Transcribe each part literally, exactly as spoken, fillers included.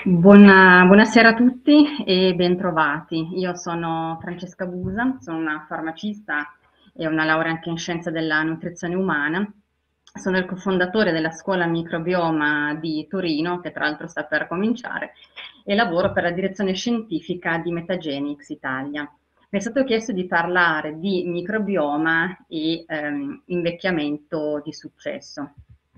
Buona- buonasera a tutti e bentrovati. Io sono Francesca Busa, sono una farmacista e ho una laurea anche in scienze della nutrizione umana. Sono il cofondatore della scuola microbioma di Torino, che tra l'altro sta per cominciare, e lavoro per la direzione scientifica di Metagenics Italia. Mi è stato chiesto di parlare di microbioma e ehm, invecchiamento di successo.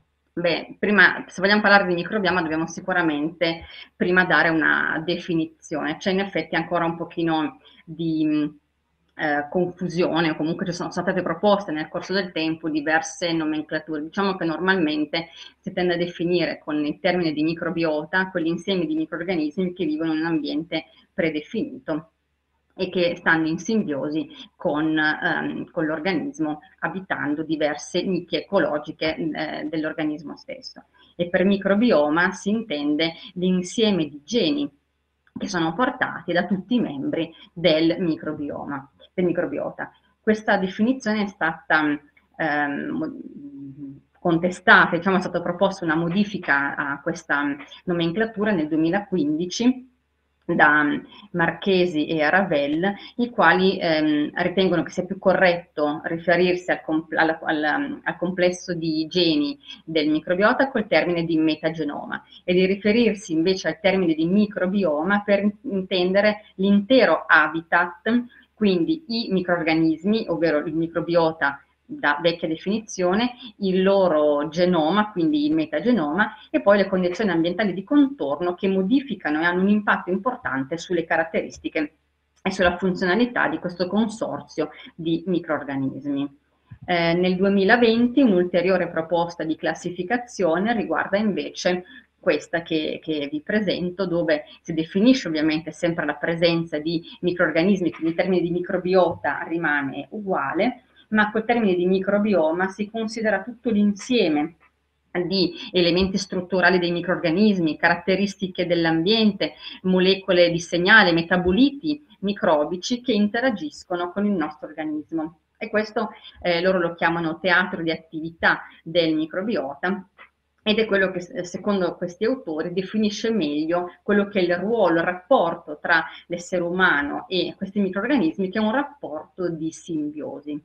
Beh, prima, se vogliamo parlare di microbioma, dobbiamo sicuramente prima dare una definizione. C'è in effetti ancora un pochino di mh, eh, confusione, o comunque ci sono state proposte nel corso del tempo diverse nomenclature. Diciamo che normalmente si tende a definire con il termine di microbiota quell'insieme di microrganismi che vivono in un ambiente predefinito e che stanno in simbiosi con, ehm, con l'organismo, abitando diverse nicchie ecologiche eh, dell'organismo stesso. E per microbioma si intende l'insieme di geni che sono portati da tutti i membri del microbioma, del microbiota. Questa definizione è stata ehm, contestata, diciamo è stata proposta una modifica a questa nomenclatura nel duemilaquindici da Marchesi e Ravel, i quali ehm, ritengono che sia più corretto riferirsi al, compl- al, al, al complesso di geni del microbiota col termine di metagenoma e di riferirsi invece al termine di microbioma per intendere l'intero habitat, quindi i microrganismi, ovvero il microbiota da vecchia definizione, il loro genoma, quindi il metagenoma, e poi le condizioni ambientali di contorno che modificano e hanno un impatto importante sulle caratteristiche e sulla funzionalità di questo consorzio di microrganismi. Eh, nel duemilaventi un'ulteriore proposta di classificazione riguarda invece questa che, che vi presento, dove si definisce ovviamente sempre la presenza di microrganismi, quindi il termine di microbiota rimane uguale, ma col termine di microbioma si considera tutto l'insieme di elementi strutturali dei microrganismi, caratteristiche dell'ambiente, molecole di segnale, metaboliti microbici che interagiscono con il nostro organismo. E questo eh, loro lo chiamano teatro di attività del microbiota ed è quello che secondo questi autori definisce meglio quello che è il ruolo, il rapporto tra l'essere umano e questi microrganismi, che è un rapporto di simbiosi.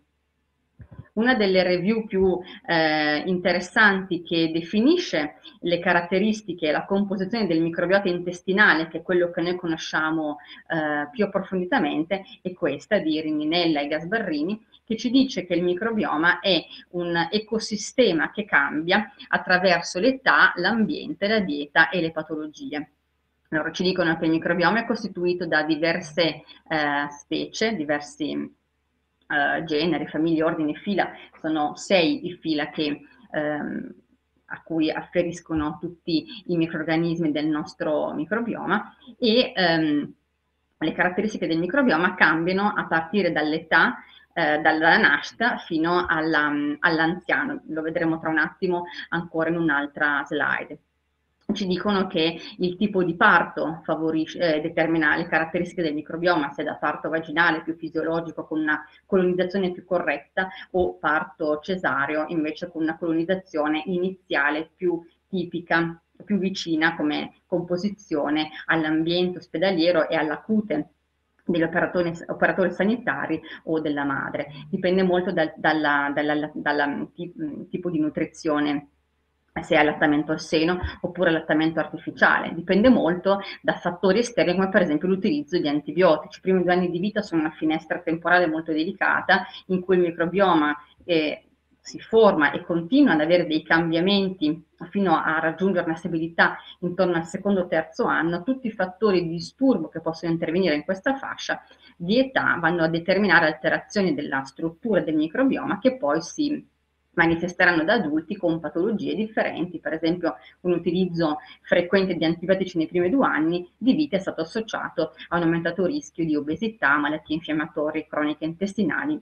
Una delle review più eh, interessanti che definisce le caratteristiche e la composizione del microbiota intestinale, che è quello che noi conosciamo eh, più approfonditamente, è questa di Rininella e Gasbarrini, che ci dice che il microbioma è un ecosistema che cambia attraverso l'età, l'ambiente, la dieta e le patologie. Loro ci dicono che il microbioma è costituito da diverse eh, specie, diversi Uh, generi, famiglie, ordini, fila, sono sei i fila che, ehm, a cui afferiscono tutti i microrganismi del nostro microbioma e ehm, le caratteristiche del microbioma cambiano a partire dall'età, eh, dalla nascita fino alla, all'anziano. Lo vedremo tra un attimo ancora in un'altra slide. Ci dicono che il tipo di parto favorisce, eh, determina le caratteristiche del microbioma, se da parto vaginale più fisiologico con una colonizzazione più corretta o parto cesareo invece con una colonizzazione iniziale più tipica, più vicina come composizione all'ambiente ospedaliero e alla cute degli operatori, operatori sanitari o della madre. Dipende molto dal, dalla, dalla, dalla, tipo di nutrizione, se è allattamento al seno oppure allattamento artificiale. Dipende molto da fattori esterni come per esempio l'utilizzo di antibiotici. I primi due anni di vita sono una finestra temporale molto delicata in cui il microbioma eh, si forma e continua ad avere dei cambiamenti fino a raggiungere una stabilità intorno al secondo o terzo anno. Tutti i fattori di disturbo che possono intervenire in questa fascia di età vanno a determinare alterazioni della struttura del microbioma che poi si manifesteranno da adulti con patologie differenti. Per esempio un utilizzo frequente di antibiotici nei primi due anni di vita è stato associato a un aumentato rischio di obesità, malattie infiammatorie croniche intestinali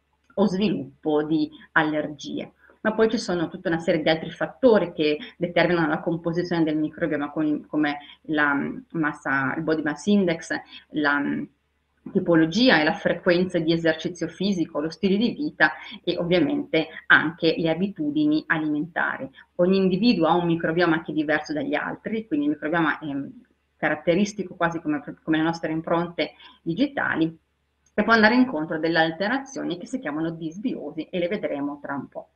o sviluppo di allergie. Ma poi ci sono tutta una serie di altri fattori che determinano la composizione del microbioma, come la massa, il body mass index, la tipologia e la frequenza di esercizio fisico, lo stile di vita e ovviamente anche le abitudini alimentari. Ogni individuo ha un microbioma che è diverso dagli altri, quindi il microbioma è caratteristico quasi come, come le nostre impronte digitali, e può andare incontro a delle alterazioni che si chiamano disbiosi e le vedremo tra un po'.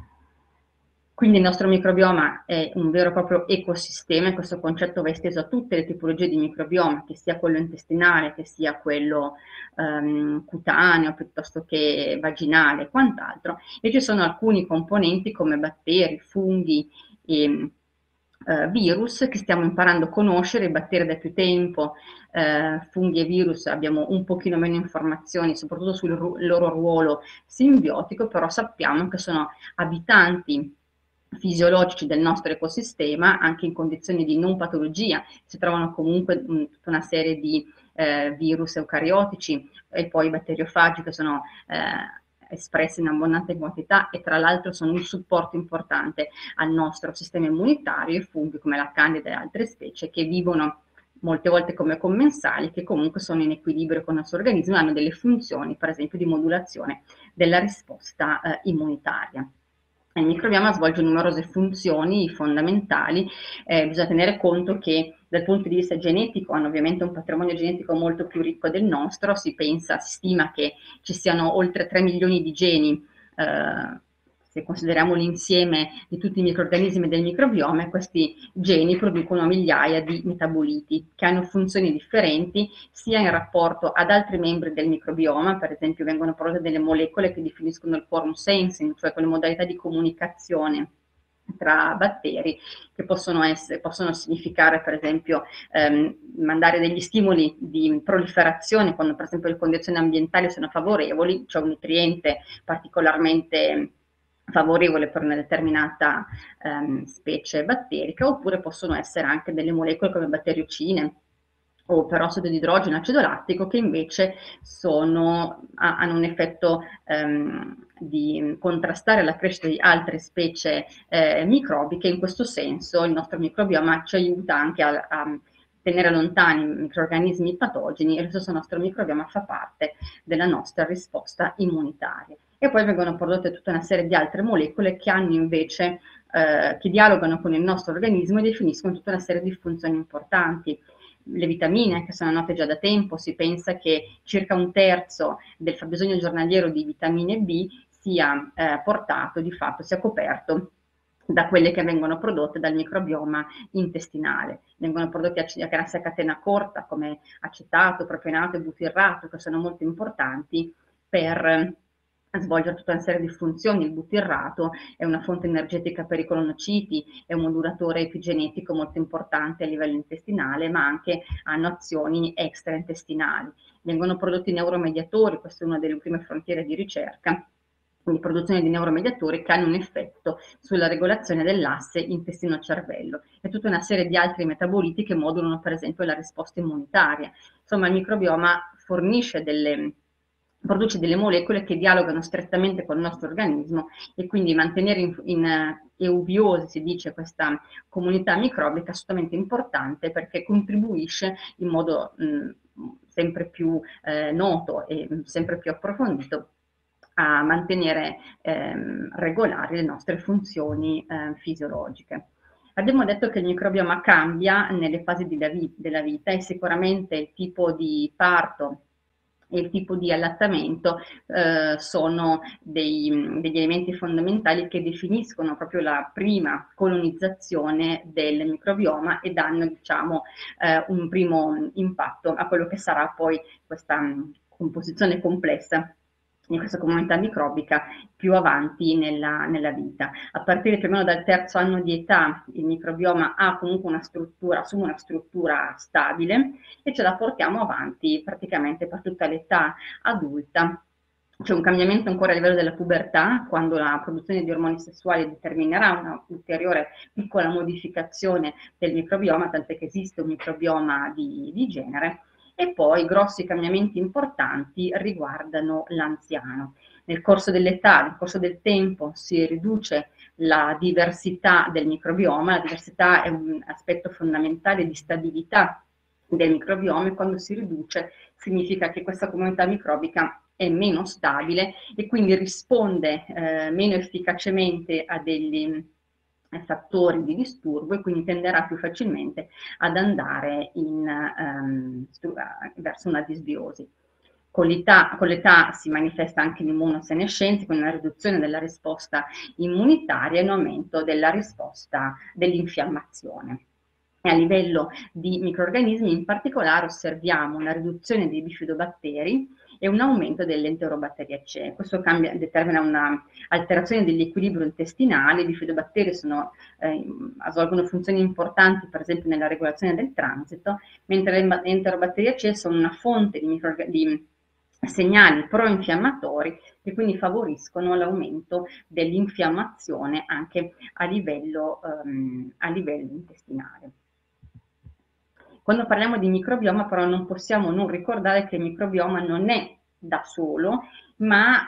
Quindi il nostro microbioma è un vero e proprio ecosistema, e questo concetto va esteso a tutte le tipologie di microbioma, che sia quello intestinale, che sia quello um, cutaneo, piuttosto che vaginale e quant'altro. E ci sono alcuni componenti come batteri, funghi e Uh, virus che stiamo imparando a conoscere. I batteri da più tempo, uh, funghi e virus abbiamo un pochino meno informazioni, soprattutto sul ru- loro ruolo simbiotico, però sappiamo che sono abitanti fisiologici del nostro ecosistema, anche in condizioni di non patologia. Si trovano comunque mh, tutta una serie di eh, virus eucariotici e poi batteriofagi che sono eh, espressi in abbondante quantità, e tra l'altro sono un supporto importante al nostro sistema immunitario, e funghi come la Candida e altre specie che vivono molte volte come commensali, che comunque sono in equilibrio con il nostro organismo e hanno delle funzioni, per esempio, di modulazione della risposta eh, immunitaria. Il microbioma svolge numerose funzioni fondamentali. Eh, bisogna tenere conto che dal punto di vista genetico hanno ovviamente un patrimonio genetico molto più ricco del nostro. Si pensa, si stima che ci siano oltre tre milioni di geni, eh, se consideriamo l'insieme di tutti i microrganismi del microbioma. Questi geni producono migliaia di metaboliti che hanno funzioni differenti sia in rapporto ad altri membri del microbioma. Per esempio vengono prodotte delle molecole che definiscono il quorum sensing, cioè quelle modalità di comunicazione tra batteri, che possono, essere, possono significare per esempio ehm, mandare degli stimoli di proliferazione quando per esempio le condizioni ambientali sono favorevoli, cioè un nutriente particolarmente favorevole per una determinata ehm, specie batterica, oppure possono essere anche delle molecole come batteriocine o perossido di idrogeno, acido lattico, che invece sono, hanno un effetto ehm, di contrastare la crescita di altre specie eh, microbiche. In questo senso il nostro microbioma ci aiuta anche a, a tenere lontani i microrganismi patogeni, e lo stesso nostro microbioma fa parte della nostra risposta immunitaria. E poi vengono prodotte tutta una serie di altre molecole che hanno invece, eh, che dialogano con il nostro organismo e definiscono tutta una serie di funzioni importanti. Le vitamine, che sono note già da tempo, si pensa che circa un terzo del fabbisogno giornaliero di vitamine B sia eh, portato, di fatto sia coperto da quelle che vengono prodotte dal microbioma intestinale. Vengono prodotti acidi grassi a catena corta come acetato, propionato e butirrato, che sono molto importanti per svolgere tutta una serie di funzioni. Il butirrato è una fonte energetica per i colonociti, è un modulatore epigenetico molto importante a livello intestinale, ma anche hanno azioni extraintestinali. Vengono prodotti neuromediatori, questa è una delle prime frontiere di ricerca, quindi produzione di neuromediatori che hanno un effetto sulla regolazione dell'asse intestino-cervello, e tutta una serie di altri metaboliti che modulano per esempio la risposta immunitaria. Insomma, il microbioma fornisce delle, produce delle molecole che dialogano strettamente con il nostro organismo, e quindi mantenere in, in eubiosi, si dice, questa comunità microbica è assolutamente importante, perché contribuisce in modo mh, sempre più eh, noto e mh, sempre più approfondito a mantenere ehm, regolari le nostre funzioni eh, fisiologiche. Abbiamo detto che il microbioma cambia nelle fasi della, vi- della vita, e sicuramente il tipo di parto e il tipo di allattamento eh, sono dei, degli elementi fondamentali che definiscono proprio la prima colonizzazione del microbioma e danno, diciamo, eh, un primo impatto a quello che sarà poi questa mh, composizione complessa di questa comunità microbica più avanti nella, nella vita. A partire più o meno dal terzo anno di età il microbioma ha comunque una struttura, assume una struttura stabile, e ce la portiamo avanti praticamente per tutta l'età adulta. C'è un cambiamento ancora a livello della pubertà, quando la produzione di ormoni sessuali determinerà una ulteriore piccola modificazione del microbioma, tant'è che esiste un microbioma di, di genere. E poi grossi cambiamenti importanti riguardano l'anziano. Nel corso dell'età, nel corso del tempo, si riduce la diversità del microbioma. La diversità è un aspetto fondamentale di stabilità del microbioma, e quando si riduce significa che questa comunità microbica è meno stabile, e quindi risponde eh, meno efficacemente a degli fattori di disturbo e quindi tenderà più facilmente ad andare in, ehm, verso una disbiosi. Con l'età, con l'età si manifesta anche l'immunosenescenza, quindi una riduzione della risposta immunitaria e un aumento della risposta dell'infiammazione. E a livello di microrganismi in particolare osserviamo una riduzione dei bifidobatteri e un aumento dell'enterobatteriacee. Questo cambia, determina un'alterazione dell'equilibrio intestinale. I bifidobatteri sono, eh, svolgono funzioni importanti per esempio nella regolazione del transito, mentre le enterobatteriacee sono una fonte di, di segnali pro-infiammatori che quindi favoriscono l'aumento dell'infiammazione anche a livello, um, a livello intestinale. Quando parliamo di microbioma però non possiamo non ricordare che il microbioma non è da solo, ma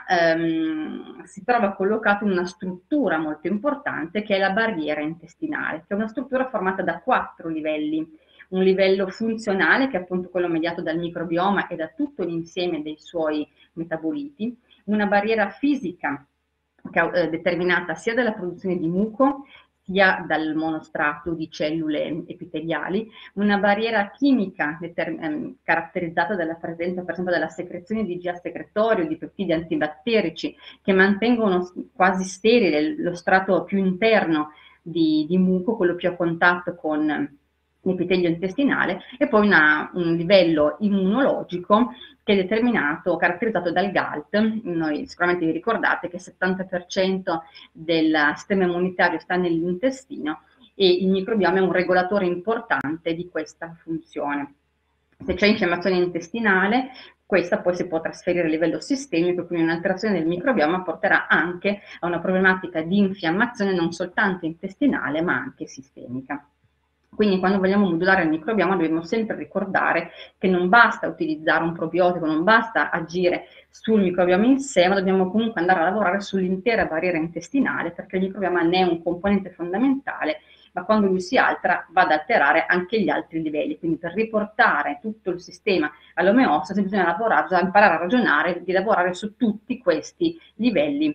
ehm, si trova collocato in una struttura molto importante che è la barriera intestinale, che è una struttura formata da quattro livelli. Un livello funzionale, che è appunto quello mediato dal microbioma e da tutto l'insieme dei suoi metaboliti, una barriera fisica che è eh, determinata sia dalla produzione di muco, sia dal monostrato di cellule epiteliali, una barriera chimica ehm, caratterizzata dalla presenza per esempio della secrezione di G A secretorio, di peptidi antibatterici che mantengono quasi sterile lo strato più interno di, di muco, quello più a contatto con l'epitelio intestinale, e poi una, un livello immunologico che è determinato, caratterizzato dal GALT. Noi sicuramente vi ricordate che il settanta per cento del sistema immunitario sta nell'intestino e il microbioma è un regolatore importante di questa funzione. Se c'è infiammazione intestinale, questa poi si può trasferire a livello sistemico, quindi un'alterazione del microbioma porterà anche a una problematica di infiammazione non soltanto intestinale ma anche sistemica. Quindi quando vogliamo modulare il microbioma dobbiamo sempre ricordare che non basta utilizzare un probiotico, non basta agire sul microbioma in sé, ma dobbiamo comunque andare a lavorare sull'intera barriera intestinale, perché il microbioma ne è un componente fondamentale, ma quando lui si altera va ad alterare anche gli altri livelli. Quindi per riportare tutto il sistema all'omeostasi bisogna lavorare, bisogna imparare a ragionare, di lavorare su tutti questi livelli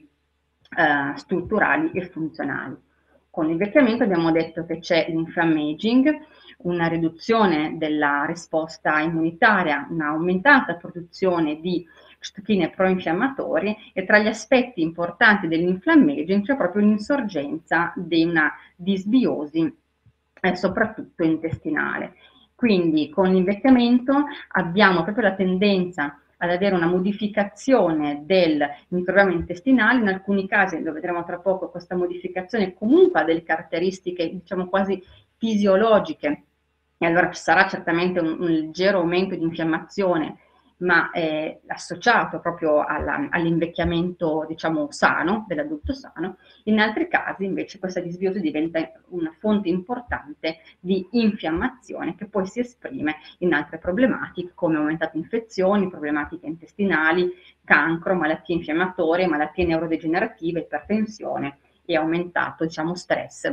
eh, strutturali e funzionali. Con l'invecchiamento abbiamo detto che c'è l'inflammaging, una riduzione della risposta immunitaria, un'aumentata produzione di citochine pro-infiammatori, e tra gli aspetti importanti dell'inflammaging c'è proprio l'insorgenza di una disbiosi, eh, soprattutto intestinale. Quindi con l'invecchiamento abbiamo proprio la tendenza ad avere una modificazione del microbioma intestinale. In alcuni casi, lo vedremo tra poco, questa modificazione comunque ha delle caratteristiche diciamo quasi fisiologiche, e allora ci sarà certamente un, un leggero aumento di infiammazione, ma è associato proprio alla, all'invecchiamento diciamo sano, dell'adulto sano. In altri casi invece questa disbiosi diventa una fonte importante di infiammazione che poi si esprime in altre problematiche come aumentate infezioni, problematiche intestinali, cancro, malattie infiammatorie, malattie neurodegenerative, ipertensione e aumentato diciamo stress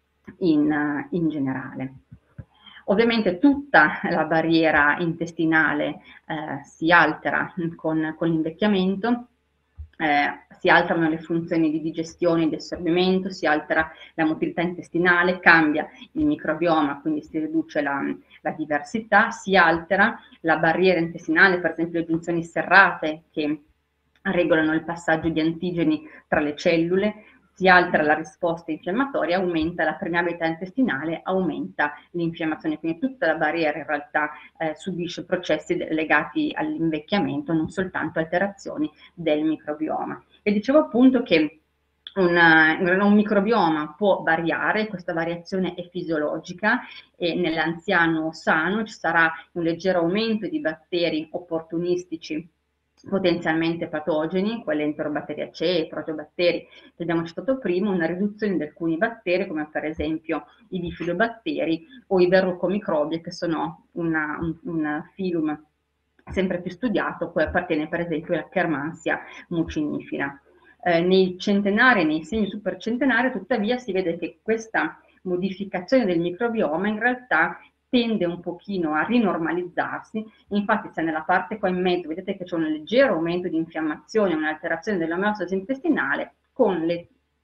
in, in generale. Ovviamente tutta la barriera intestinale eh, si altera con, con l'invecchiamento, eh, si alterano le funzioni di digestione e di assorbimento, si altera la motilità intestinale, cambia il microbioma, quindi si riduce la, la diversità, si altera la barriera intestinale, per esempio le giunzioni serrate che regolano il passaggio di antigeni tra le cellule, si altera la risposta infiammatoria, aumenta la permeabilità intestinale, aumenta l'infiammazione, quindi tutta la barriera in realtà eh, subisce processi legati all'invecchiamento, non soltanto alterazioni del microbioma. E dicevo appunto che un, un microbioma può variare, questa variazione è fisiologica, e nell'anziano sano ci sarà un leggero aumento di batteri opportunistici potenzialmente patogeni, quelle enterobatteriacee, proteobatteri che abbiamo citato prima, una riduzione di alcuni batteri come per esempio i bifidobatteri o i verrucomicrobi, che sono una, un, un filum sempre più studiato, cui appartiene per esempio la Akkermansia mucinifera. Eh, nei centenari, nei segni supercentenari, tuttavia si vede che questa modificazione del microbioma in realtà tende un pochino a rinormalizzarsi. Infatti se nella parte qua in mezzo vedete che c'è un leggero aumento di infiammazione, un'alterazione dell'omeostasi intestinale, con le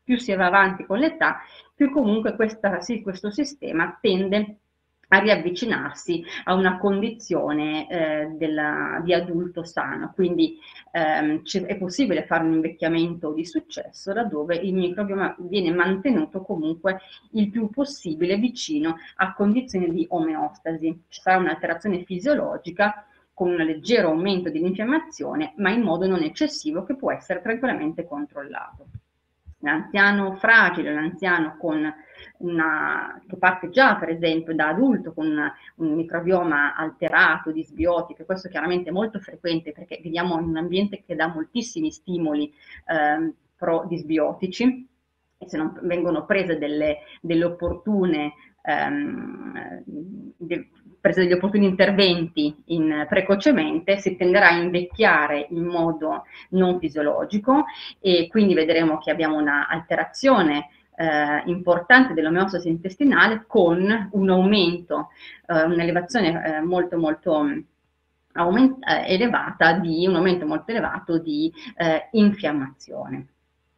più si va avanti con l'età, più comunque questa, sì, questo sistema tende a riavvicinarsi a una condizione eh, della, di adulto sano. Quindi ehm, è possibile fare un invecchiamento di successo laddove il microbioma viene mantenuto comunque il più possibile vicino a condizioni di omeostasi. Ci sarà un'alterazione fisiologica con un leggero aumento dell'infiammazione, ma in modo non eccessivo, che può essere tranquillamente controllato. L'anziano fragile, l'anziano con una, che parte già per esempio da adulto con una, un microbioma alterato, disbiotico, e questo chiaramente è molto frequente perché viviamo in un ambiente che dà moltissimi stimoli eh, pro-disbiotici, e se non vengono prese delle, delle opportune ehm, de, prese degli opportuni interventi in, precocemente, si tenderà a invecchiare in modo non fisiologico, e quindi vedremo che abbiamo una alterazione eh, importante dell'omeostasi intestinale con un aumento, eh, un'elevazione eh, molto molto aument- eh, elevata di un aumento molto elevato di eh, infiammazione.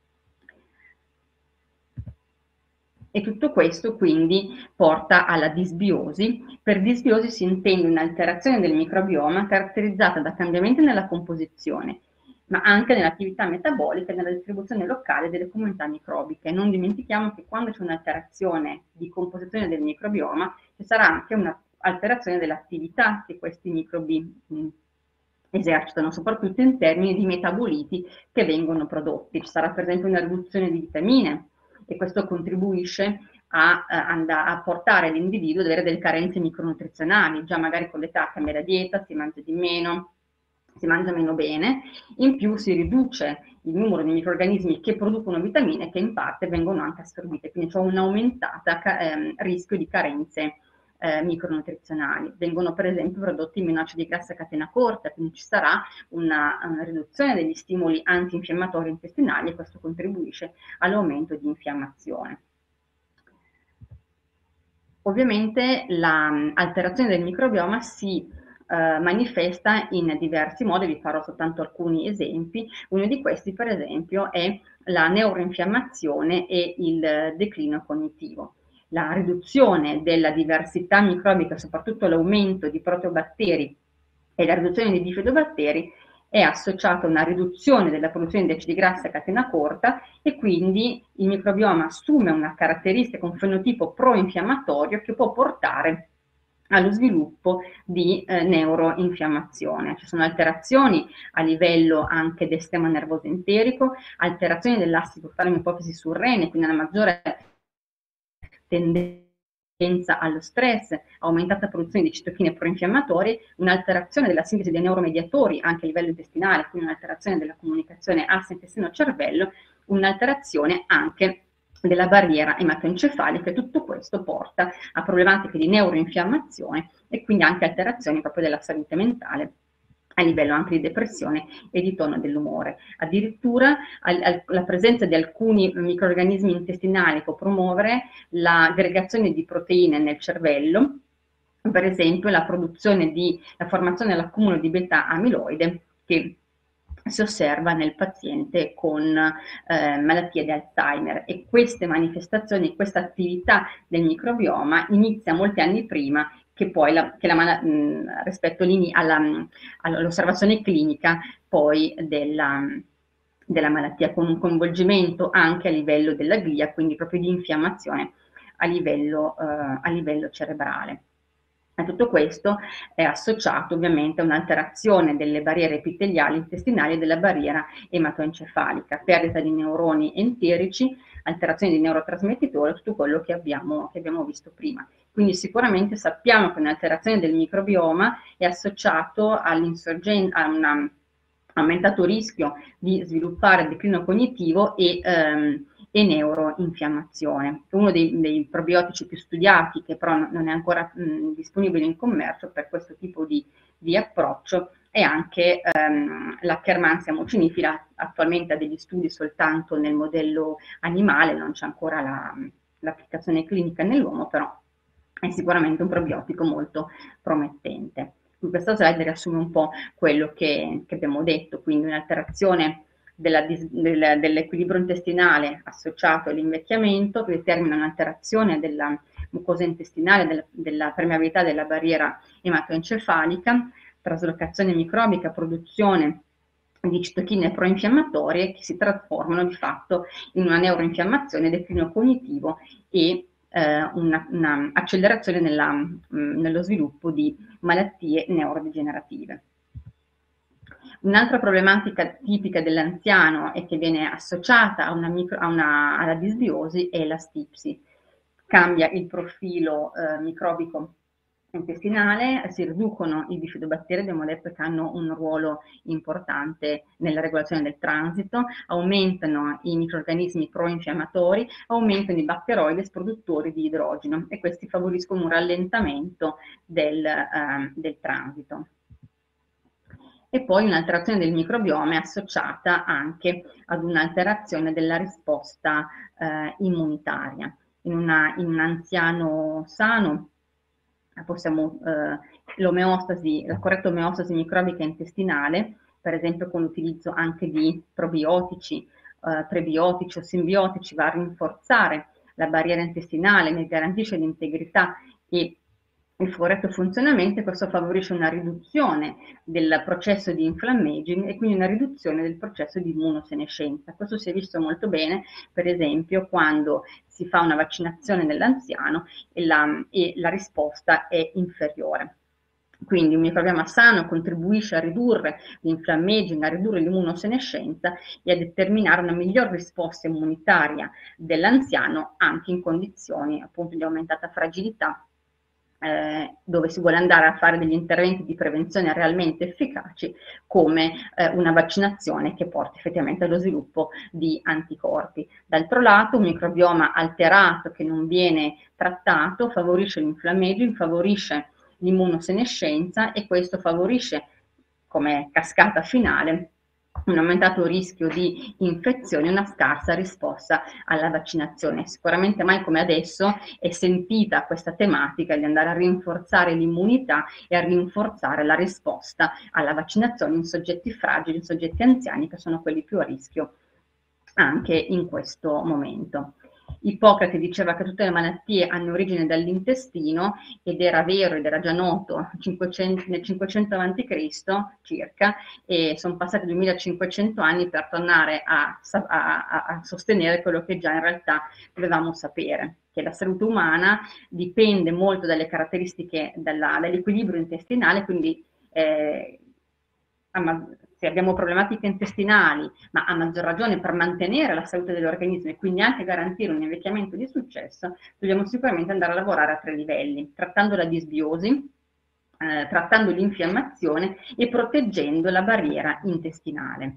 E tutto questo quindi porta alla disbiosi. Per disbiosi si intende un'alterazione del microbioma caratterizzata da cambiamenti nella composizione, ma anche nell'attività metabolica e nella distribuzione locale delle comunità microbiche. Non dimentichiamo che quando c'è un'alterazione di composizione del microbioma ci sarà anche un'alterazione dell'attività che questi microbi mh, esercitano, soprattutto in termini di metaboliti che vengono prodotti. Ci sarà per esempio una riduzione di vitamine, e questo contribuisce a, a, a portare l'individuo ad avere delle carenze micronutrizionali. Già magari con l'età cambia la dieta, si mangia di meno, si mangia meno bene, in più si riduce il numero di microrganismi che producono vitamine, che in parte vengono anche assorbite, quindi c'è un aumentato eh, rischio di carenze eh, micronutrizionali. Vengono per esempio prodotti meno acidi grassi a catena corta, quindi ci sarà una, una riduzione degli stimoli antinfiammatori intestinali, e questo contribuisce all'aumento di infiammazione. Ovviamente l'alterazione del microbioma si eh, manifesta in diversi modi, vi farò soltanto alcuni esempi. Uno di questi, per esempio, è la neuroinfiammazione e il declino cognitivo. La riduzione della diversità microbica, soprattutto l'aumento di proteobatteri e la riduzione di bifidobbatteri, è associata a una riduzione della produzione di acidi grassi a catena corta, e quindi il microbioma assume una caratteristica, un fenotipo pro-infiammatorio che può portare allo sviluppo di eh, neuroinfiammazione. Ci sono alterazioni a livello anche del sistema nervoso enterico, alterazioni dell'asse ipotalamo-ipofisi surrene, quindi una maggiore tendenza allo stress, aumentata produzione di citochine proinfiammatorie, un'alterazione della sintesi dei neuromediatori anche a livello intestinale, quindi un'alterazione della comunicazione asse intestino-cervello, un'alterazione anche della barriera ematoencefalica, e tutto questo porta a problematiche di neuroinfiammazione e quindi anche alterazioni proprio della salute mentale, a livello anche di depressione e di tono dell'umore. Addirittura al, al, la presenza di alcuni microrganismi intestinali può promuovere l'aggregazione di proteine nel cervello, per esempio la produzione di, la formazione e l'accumulo di beta-amiloide, che si osserva nel paziente con eh, malattia di Alzheimer, e queste manifestazioni, questa attività del microbioma inizia molti anni prima che poi la, che la, mh, rispetto alla, all'osservazione clinica poi della, della malattia, con un coinvolgimento anche a livello della glia, quindi proprio di infiammazione a livello, eh, a livello cerebrale. E tutto questo è associato ovviamente a un'alterazione delle barriere epiteliali intestinali e della barriera ematoencefalica, perdita di neuroni enterici, alterazione di neurotrasmettitori, tutto quello che abbiamo, che abbiamo visto prima. Quindi sicuramente sappiamo che un'alterazione del microbioma è associato all'insorgenza, a un aumentato rischio di sviluppare declino cognitivo e ehm, e neuroinfiammazione. Uno dei, dei probiotici più studiati, che però non è ancora mh, disponibile in commercio per questo tipo di, di approccio, è anche ehm, la Akkermansia mucinifila. Attualmente ha degli studi soltanto nel modello animale, non c'è ancora la, l'applicazione clinica nell'uomo, però è sicuramente un probiotico molto promettente. In questa slide riassume un po' quello che, che abbiamo detto, quindi un'alterazione della dis del dell'equilibrio intestinale associato all'invecchiamento, che determina un'alterazione della mucosa intestinale, della della permeabilità della barriera ematoencefalica, traslocazione microbica, produzione di citochine proinfiammatorie che si trasformano di fatto in una neuroinfiammazione, declino cognitivo e eh, una, una accelerazione nella, mh, nello sviluppo di malattie neurodegenerative. Un'altra problematica tipica dell'anziano e che viene associata a una micro, a una, alla disbiosi è la stipsi. Cambia il profilo eh, microbico intestinale, si riducono i bifidobatteri, abbiamo detto che hanno un ruolo importante nella regolazione del transito, aumentano i microrganismi proinfiammatori, aumentano i batteroides produttori di idrogeno e questi favoriscono un rallentamento del, eh, del transito. E poi un'alterazione del microbioma è associata anche ad un'alterazione della risposta eh, immunitaria. In, una, in un anziano sano possiamo eh, l'omeostasi, la corretta omeostasi microbica intestinale, per esempio con l'utilizzo anche di probiotici, eh, prebiotici o simbiotici, va a rinforzare la barriera intestinale, ne garantisce l'integrità e il corretto funzionamento, e questo favorisce una riduzione del processo di inflammaging e quindi una riduzione del processo di immunosenescenza. Questo si è visto molto bene, per esempio, quando si fa una vaccinazione nell'anziano e la, e la risposta è inferiore. Quindi un microbioma sano contribuisce a ridurre l'inflammaging, a ridurre l'immunosenescenza e a determinare una miglior risposta immunitaria dell'anziano anche in condizioni appunto di aumentata fragilità, Eh, dove si vuole andare a fare degli interventi di prevenzione realmente efficaci, come eh, una vaccinazione che porti effettivamente allo sviluppo di anticorpi. D'altro lato, un microbioma alterato che non viene trattato favorisce l'inflammaging, favorisce l'immunosenescenza e questo favorisce, come cascata finale, un aumentato rischio di infezione e una scarsa risposta alla vaccinazione. Sicuramente mai come adesso è sentita questa tematica di andare a rinforzare l'immunità e a rinforzare la risposta alla vaccinazione in soggetti fragili, in soggetti anziani, che sono quelli più a rischio anche in questo momento. Ippocrate diceva che tutte le malattie hanno origine dall'intestino ed era vero ed era già noto cinquecento, nel cinquecento avanti Cristo circa, e sono passati duemilacinquecento anni per tornare a, a, a sostenere quello che già in realtà dovevamo sapere, che la salute umana dipende molto dalle caratteristiche della, dell'equilibrio intestinale, quindi eh, se abbiamo problematiche intestinali, ma a maggior ragione per mantenere la salute dell'organismo e quindi anche garantire un invecchiamento di successo, dobbiamo sicuramente andare a lavorare a tre livelli, trattando la disbiosi, eh, trattando l'infiammazione e proteggendo la barriera intestinale.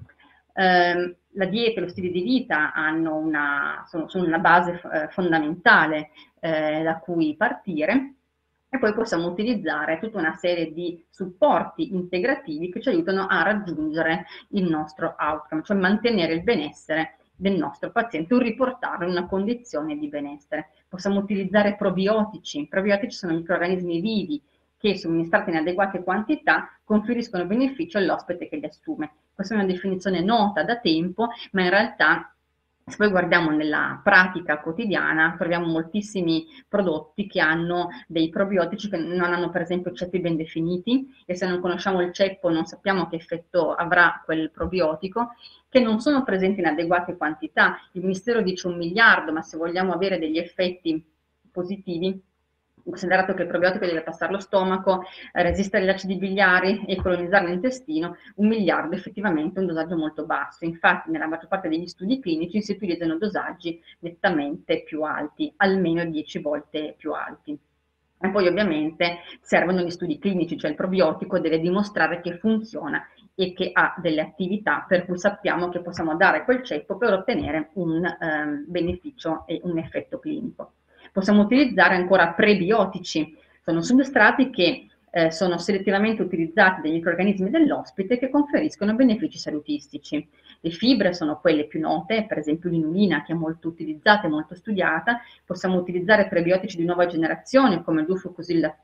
Eh, la dieta e lo stile di vita hanno una, sono, sono una base eh, fondamentale eh, da cui partire. E poi possiamo utilizzare tutta una serie di supporti integrativi che ci aiutano a raggiungere il nostro outcome, cioè mantenere il benessere del nostro paziente o riportarlo in una condizione di benessere. Possiamo utilizzare probiotici. I probiotici sono microrganismi vivi che, somministrati in adeguate quantità, conferiscono beneficio all'ospite che li assume. Questa è una definizione nota da tempo, ma in realtà se poi guardiamo nella pratica quotidiana troviamo moltissimi prodotti che hanno dei probiotici che non hanno per esempio ceppi ben definiti, e se non conosciamo il ceppo non sappiamo che effetto avrà quel probiotico, che non sono presenti in adeguate quantità. Il Ministero dice un miliardo, ma se vogliamo avere degli effetti positivi, considerato che il probiotico deve passare lo stomaco, resistere agli acidi biliari e colonizzare l'intestino, un miliardo effettivamente è un dosaggio molto basso. Infatti nella maggior parte degli studi clinici si utilizzano dosaggi nettamente più alti, almeno dieci volte più alti. E poi ovviamente servono gli studi clinici, cioè il probiotico deve dimostrare che funziona e che ha delle attività per cui sappiamo che possiamo dare quel ceppo per ottenere un um, beneficio e un effetto clinico. Possiamo utilizzare ancora prebiotici, sono substrati che eh, sono selettivamente utilizzati dai microrganismi dell'ospite che conferiscono benefici salutistici. Le fibre sono quelle più note, per esempio l'inulina, che è molto utilizzata e molto studiata. Possiamo utilizzare prebiotici di nuova generazione come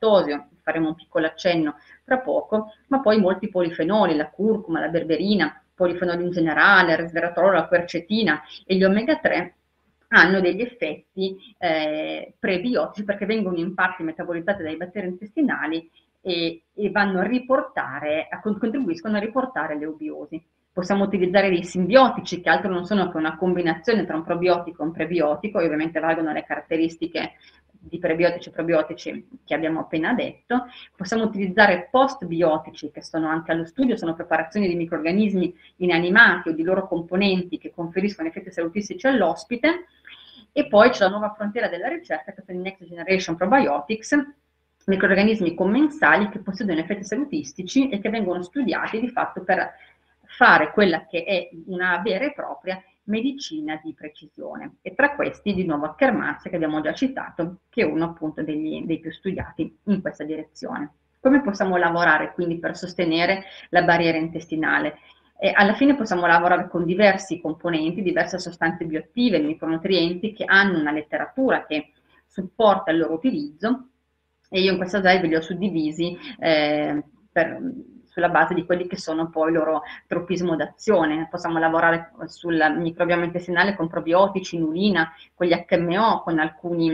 l'ufucosil-lattosio, faremo un piccolo accenno tra poco, ma poi molti polifenoli, la curcuma, la berberina, polifenoli in generale, il resveratrolo, la quercetina e gli omega tre, hanno degli effetti eh, prebiotici perché vengono in parte metabolizzati dai batteri intestinali e, e vanno a riportare, a, contribuiscono a riportare l'eubiosi. Possiamo utilizzare dei simbiotici che altro non sono che una combinazione tra un probiotico e un prebiotico, e ovviamente valgono le caratteristiche di prebiotici e probiotici che abbiamo appena detto. Possiamo utilizzare postbiotici che sono anche allo studio, sono preparazioni di microrganismi inanimati o di loro componenti che conferiscono effetti salutistici all'ospite. E poi c'è la nuova frontiera della ricerca che sono i Next Generation Probiotics, microrganismi commensali che possiedono effetti salutistici e che vengono studiati di fatto per fare quella che è una vera e propria medicina di precisione. E tra questi di nuovo Akkermans, che abbiamo già citato, che è uno appunto degli, dei più studiati in questa direzione. Come possiamo lavorare quindi per sostenere la barriera intestinale? E alla fine possiamo lavorare con diversi componenti, diverse sostanze bioattive, micronutrienti che hanno una letteratura che supporta il loro utilizzo, e io in questa slide li ho suddivisi eh, per, sulla base di quelli che sono poi il loro tropismo d'azione. Possiamo lavorare sul microbioma intestinale con probiotici, inulina, con gli acca emme o, con alcuni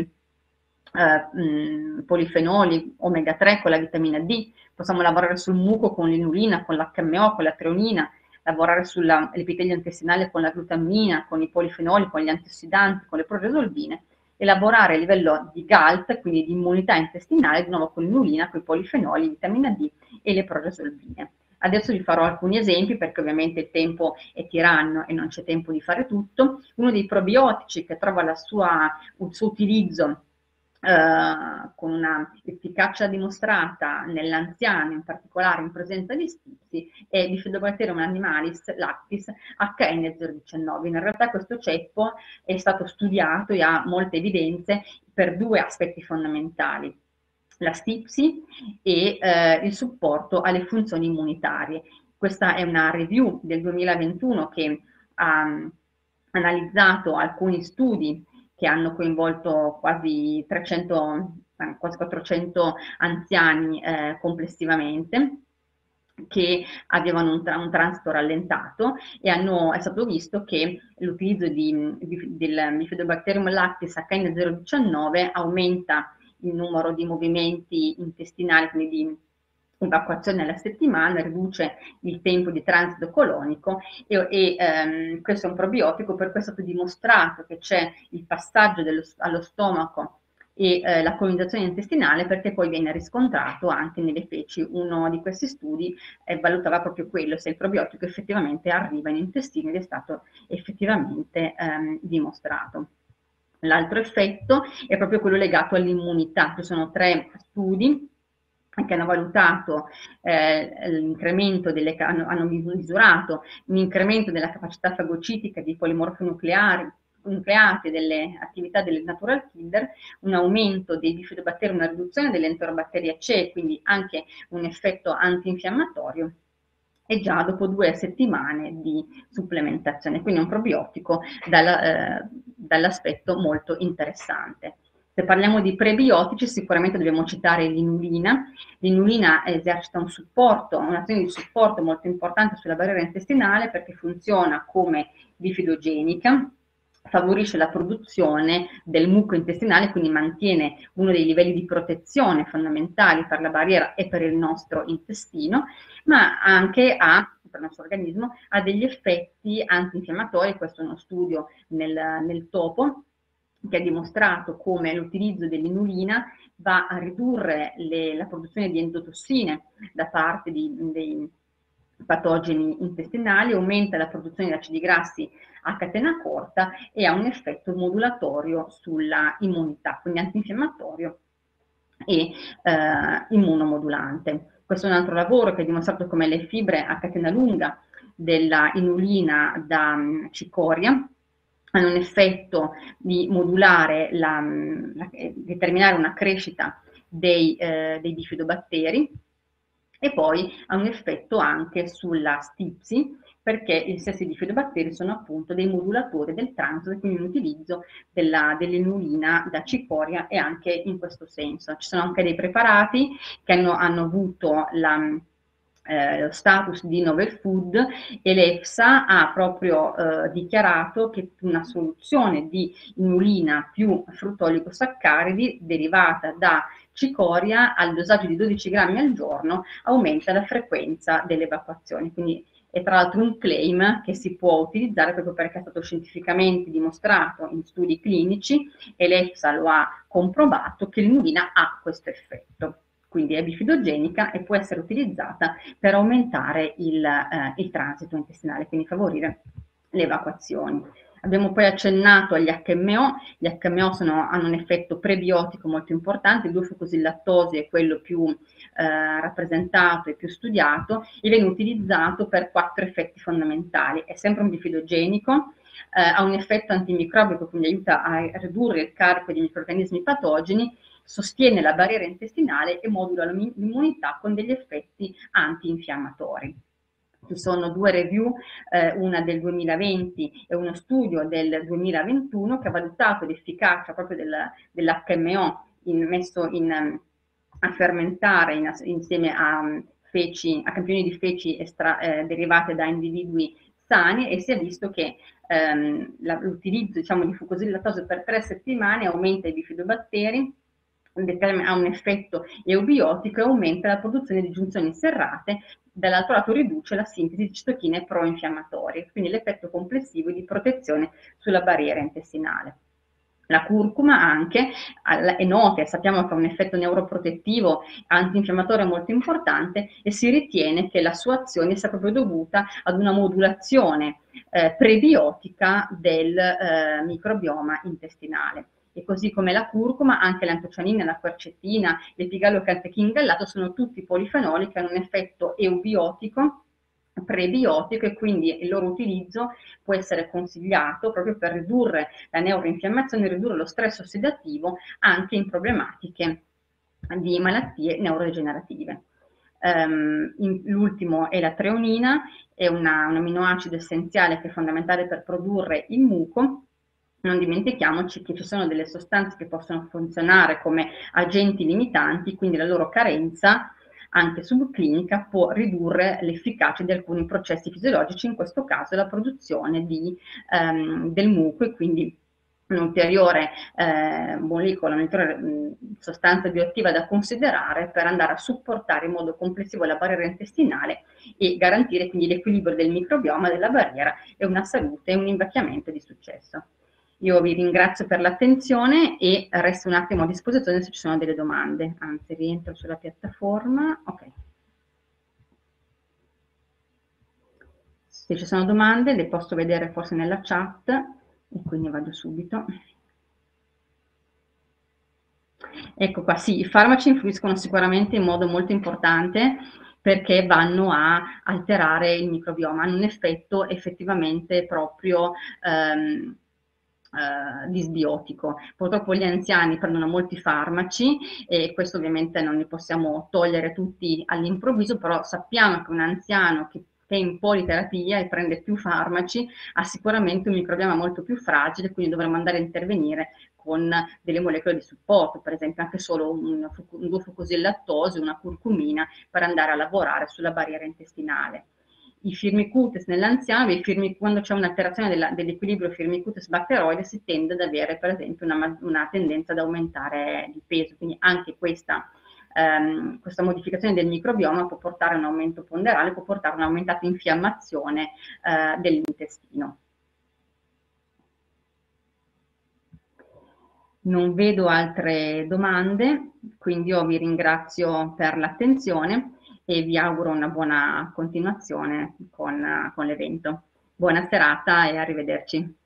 eh, mh, polifenoli, omega tre, con la vitamina D. Possiamo lavorare sul muco con l'inulina, con l'acca emme o, con la treonina, lavorare sull'epitelio intestinale con la glutamina, con i polifenoli, con gli antiossidanti, con le proresolvine, e lavorare a livello di GALT, quindi di immunità intestinale, di nuovo con l'inulina, con i polifenoli, vitamina D e le proresolvine. Adesso vi farò alcuni esempi perché ovviamente il tempo è tiranno e non c'è tempo di fare tutto. Uno dei probiotici che trova la sua, il suo utilizzo Uh, con una efficacia dimostrata nell'anziano, in particolare in presenza di stipsi, è Bifidobacterium animalis lactis acca enne zero diciannove. In realtà questo ceppo è stato studiato e ha molte evidenze per due aspetti fondamentali: la stipsi e eh, il supporto alle funzioni immunitarie. Questa è una review del duemilaventuno che ha um, analizzato alcuni studi che hanno coinvolto quasi trecento, quasi quattrocento anziani eh, complessivamente, che avevano un, tra un transito rallentato, e hanno, è stato visto che l'utilizzo di, di, del Bifidobacterium lactis acca enne zero diciannove aumenta il numero di movimenti intestinali, quindi di evacuazione alla settimana, riduce il tempo di transito colonico, e, e ehm, questo è un probiotico per cui è stato dimostrato che c'è il passaggio dello, allo stomaco e eh, la colonizzazione intestinale, perché poi viene riscontrato anche nelle feci. Uno di questi studi eh, valutava proprio quello, se il probiotico effettivamente arriva in intestino, ed è stato effettivamente ehm, dimostrato. L'altro effetto è proprio quello legato all'immunità. Ci sono tre studi che hanno valutato eh, l'incremento delle, hanno, hanno misurato un incremento della capacità fagocitica di polimorfi nucleari nucleate delle attività delle natural killer, un aumento dei bifidobatteri, una riduzione dell'enterobatteria C, quindi anche un effetto antinfiammatorio, e già dopo due settimane di supplementazione, quindi un probiotico dalla, eh, dall'aspetto molto interessante. Se parliamo di prebiotici, sicuramente dobbiamo citare l'inulina. L'inulina esercita un supporto, un'azione di supporto molto importante sulla barriera intestinale, perché funziona come bifidogenica, favorisce la produzione del muco intestinale, quindi mantiene uno dei livelli di protezione fondamentali per la barriera e per il nostro intestino, ma anche ha, per il nostro organismo, ha degli effetti antinfiammatori. Questo è uno studio nel, nel topo, che ha dimostrato come l'utilizzo dell'inulina va a ridurre le, la produzione di endotossine da parte di, dei patogeni intestinali, aumenta la produzione di acidi grassi a catena corta e ha un effetto modulatorio sulla immunità, quindi antinfiammatorio e eh, immunomodulante. Questo è un altro lavoro che ha dimostrato come le fibre a catena lunga della inulina da um, cicoria hanno un effetto di modulare, la, la, determinare una crescita dei, eh, dei bifidobatteri, e poi ha un effetto anche sulla stipsi, perché gli stessi bifidobatteri sono appunto dei modulatori del transito, quindi un utilizzo dell'inulina da cicoria è anche in questo senso. Ci sono anche dei preparati che hanno, hanno avuto la eh, lo status di novel food e l'EFSA ha proprio eh, dichiarato che una soluzione di inulina più fruttolico-saccaridi derivata da cicoria al dosaggio di dodici grammi al giorno aumenta la frequenza delle evacuazioni. Quindi è tra l'altro un claim che si può utilizzare proprio perché è stato scientificamente dimostrato in studi clinici e l'EFSA lo ha comprovato che l'inulina ha questo effetto. Quindi è bifidogenica e può essere utilizzata per aumentare il, eh, il transito intestinale, quindi favorire le evacuazioni. Abbiamo poi accennato agli H M O, gli H M O sono, hanno un effetto prebiotico molto importante, il due-fucosillattasi è quello più eh, rappresentato e più studiato e viene utilizzato per quattro effetti fondamentali. È sempre un bifidogenico, eh, ha un effetto antimicrobico, quindi aiuta a ridurre il carico di microrganismi patogeni, sostiene la barriera intestinale e modula l'immunità con degli effetti antinfiammatori. Ci sono due review, eh, una del duemilaventi e uno studio del duemilaventuno che ha valutato l'efficacia proprio del, dell'H M O in, messo in, a fermentare in, insieme a, feci, a campioni di feci estra, eh, derivate da individui sani e si è visto che ehm, l'utilizzo diciamo, di fucosilattasi per tre settimane aumenta i bifidobatteri, ha un effetto eubiotico e aumenta la produzione di giunzioni serrate, dall'altro lato riduce la sintesi di citochine pro-infiammatorie, quindi l'effetto complessivo di protezione sulla barriera intestinale. La curcuma anche è nota, sappiamo che ha un effetto neuroprotettivo antinfiammatorio molto importante e si ritiene che la sua azione sia proprio dovuta ad una modulazione eh, prebiotica del eh, microbioma intestinale. E così come la curcuma, anche l'antocianina, la quercetina, l'epigallocaltechingallato sono tutti polifenoli che hanno un effetto eubiotico, prebiotico e quindi il loro utilizzo può essere consigliato proprio per ridurre la neuroinfiammazione e ridurre lo stress ossidativo anche in problematiche di malattie neurodegenerative. Um, l'ultimo è la treonina, è una, un aminoacido essenziale che è fondamentale per produrre il muco. Non dimentichiamoci che ci sono delle sostanze che possono funzionare come agenti limitanti, quindi la loro carenza anche subclinica può ridurre l'efficacia di alcuni processi fisiologici, in questo caso la produzione di, ehm, del muco e quindi un'ulteriore eh, molecola, un'ulteriore mh, sostanza bioattiva da considerare per andare a supportare in modo complessivo la barriera intestinale e garantire quindi l'equilibrio del microbioma della barriera e una salute e un invecchiamento di successo. Io vi ringrazio per l'attenzione e resto un attimo a disposizione se ci sono delle domande. Anzi, rientro sulla piattaforma. Ok. Se ci sono domande le posso vedere forse nella chat e quindi vado subito. Ecco qua, sì, i farmaci influiscono sicuramente in modo molto importante perché vanno a alterare il microbioma, hanno un effetto effettivamente proprio ehm, Uh, disbiotico. Purtroppo gli anziani prendono molti farmaci e questo ovviamente non li possiamo togliere tutti all'improvviso, però sappiamo che un anziano che è in politerapia e prende più farmaci ha sicuramente un microbioma molto più fragile, quindi dovremmo andare a intervenire con delle molecole di supporto, per esempio anche solo un, un due-fucosilattasi, una curcumina per andare a lavorare sulla barriera intestinale. I firmicutes nell'anziano, quando c'è un'alterazione della, dell'equilibrio firmicutes-batteroide si tende ad avere per esempio una, una tendenza ad aumentare di peso, quindi anche questa, ehm, questa modificazione del microbioma può portare a un aumento ponderale, può portare a un'aumentata infiammazione eh, dell'intestino. Non vedo altre domande, quindi io vi ringrazio per l'attenzione e vi auguro una buona continuazione con, con l'evento. Buona serata e arrivederci.